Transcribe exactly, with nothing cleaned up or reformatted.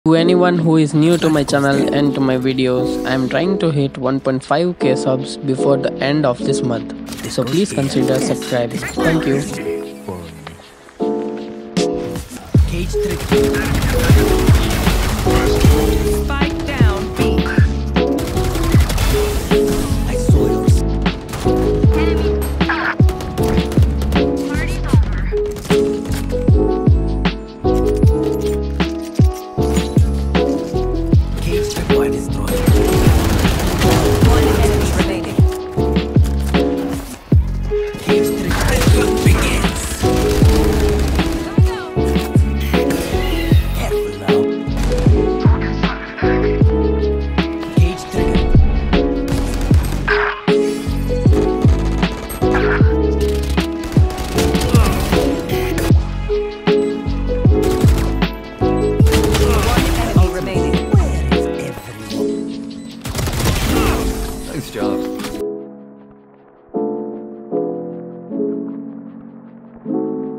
To anyone who is new to my channel and to my videos, I am trying to hit one point five K subs before the end of this month. So please consider subscribing. Thank you. Spike down B. I saw yours. Party's over. Cage tripwire destroyed. One enemy remaining. Cage tripwire begins. Careful now. Cage trigger. One enemy remaining. Where is everyone? Nice job.